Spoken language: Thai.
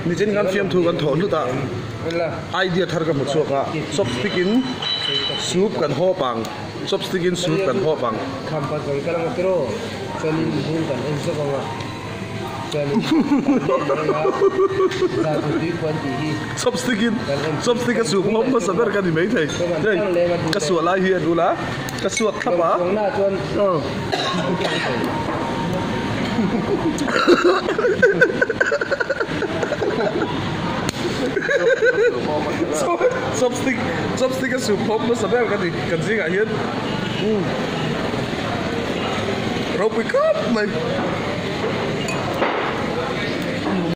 นี่เช่นงานฟิล์มถูกกันถอนดูตาไอเดียทาร์กันหมดส่วนอะซอฟสติกินซูปกันห่อปังซอฟสติกินซูปกันห่อปังคำปัจจุบันก็รู้จนหุ่นกันเองสักวันจนซอฟสติกินซูปงบมาสับกันดีไหมเท่เฮ้ยกระสวลายเฮียดูละกระสวดขับปะซอฟสติกสูบพบมาสับกันดิกันสิกันเฮียเราไปครับไหม